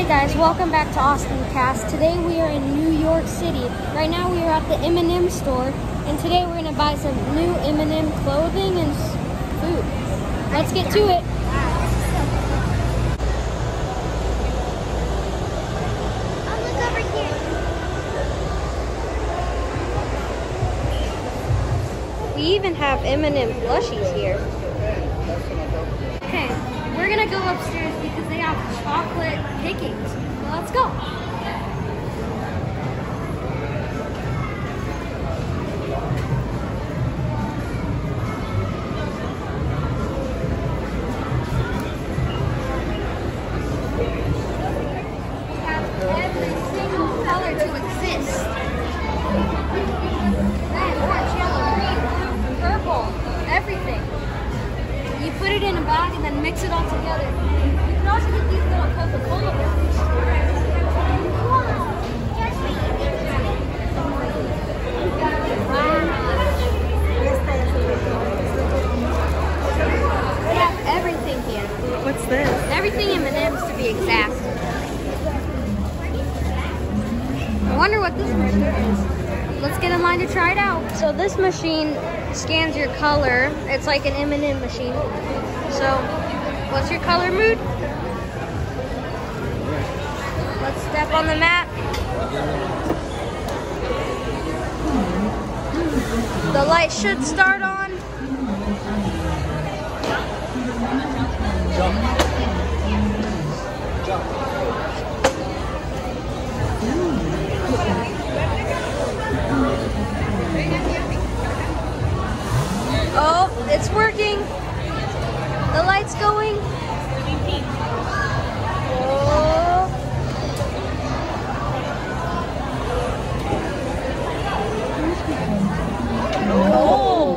Guys, welcome back to AustinCast. Today we are in New York City. Right now we are at the M&M store, and today we're going to buy some new M&M clothing and food. Let's get to it. Oh, look over here. We even have M&M plushies here. Okay, we're going to go upstairs because they have chocolate pickings. Well, let's go. Every single color to exist. Red, orange, yellow, green, blue, purple, everything. You put it in a bag and then mix it all together. You can also get these little Coca-Cola bottles. They have everything here. What's this? Everything M&M's to be exact. I wonder what this machine is. Let's get in line to try it out. So this machine scans your color. It's like an M&M machine. So, what's your color mood? Let's step on the mat. The light should start on. Oh, it's working. The light's going. Oh. Oh.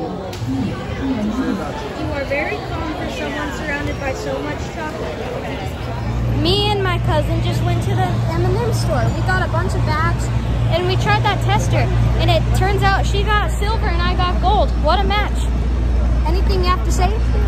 You are very calm for someone surrounded by so much chocolate. Me and my cousin just went to the M&M store. We got a bunch of bags and we tried that tester. And it turns out she got silver and I got gold. What a match. Anything you have to say?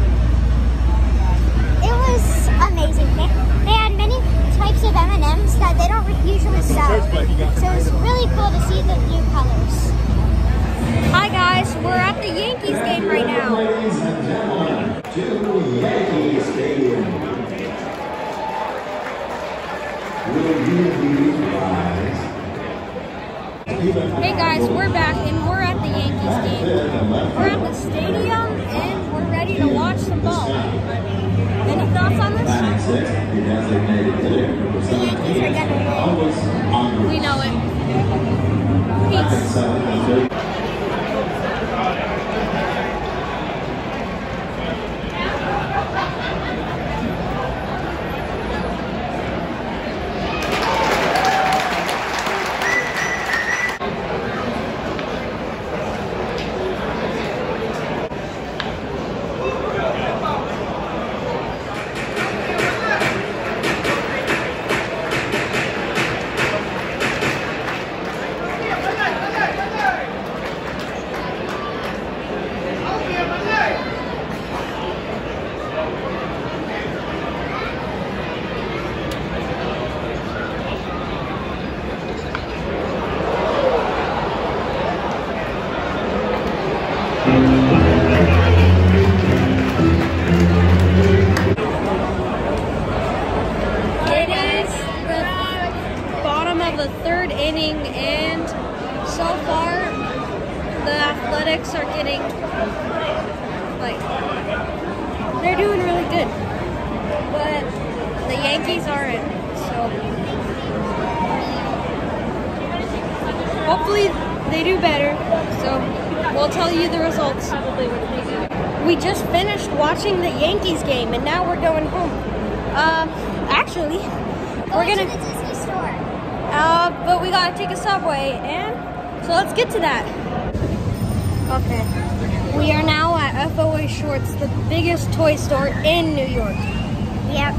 It was amazing. They had many types of M&Ms that they don't usually sell. So it was really cool to see the new colors. Hi guys, we're at the Yankees game right now. To Yankee Stadium. Will you please rise? Hey guys, we're back and we're at the Yankees game. We're at the stadium and we're ready to watch some ball. Any thoughts on this? The Yankees are gonna win. We know it. Peace. It is the bottom of the third inning, and so far the Athletics are getting, like, they're doing really good, but the Yankees aren't, so hopefully they do better, so we'll tell you the results. We just finished watching the Yankees game, and now we're going home. Actually, we're gonna to the Disney store. but we gotta take a subway, and so let's get to that. Okay, we are now at FOA Shorts, the biggest toy store in New York. Yep.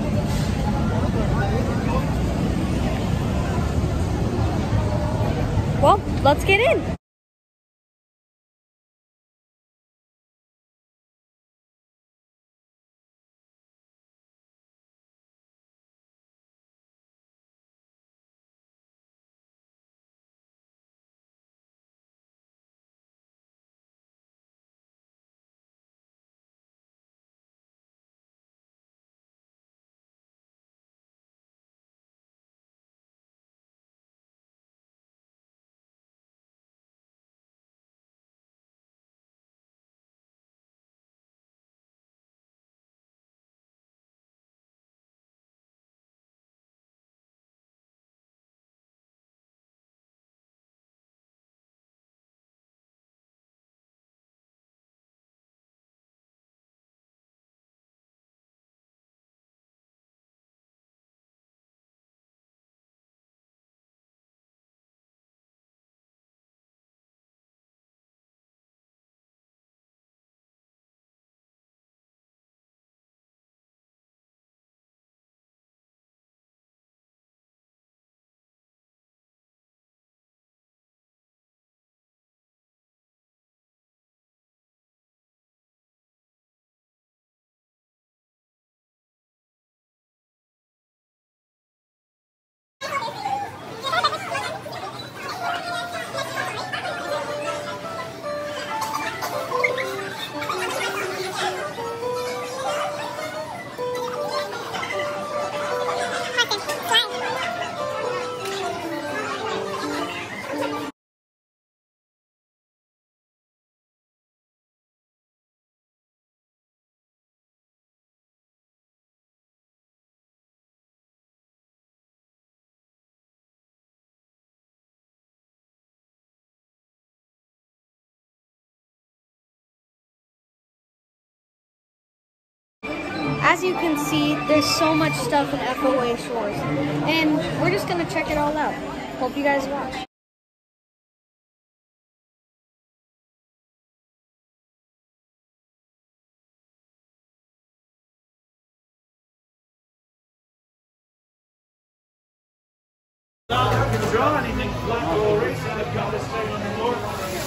Well, let's get in. As you can see, there's so much stuff in FOA Shores, and we're just gonna check it all out. Hope you guys watch. Draw anything black or racing, I've got this thing on the floor.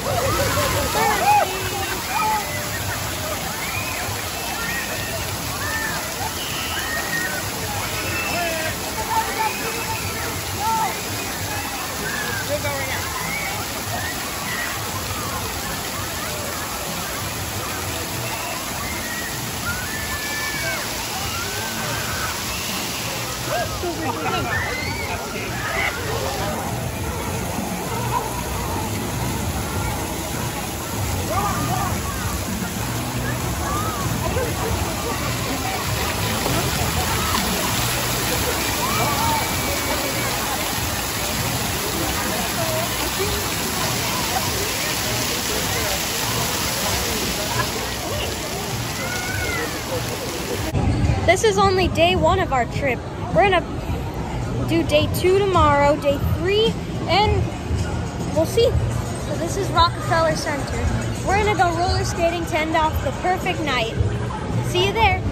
This is only day 1 of our trip. We're gonna do day 2 tomorrow, day 3, and we'll see. So this is Rockefeller Center. We're gonna go roller skating to end off the perfect night. See you there.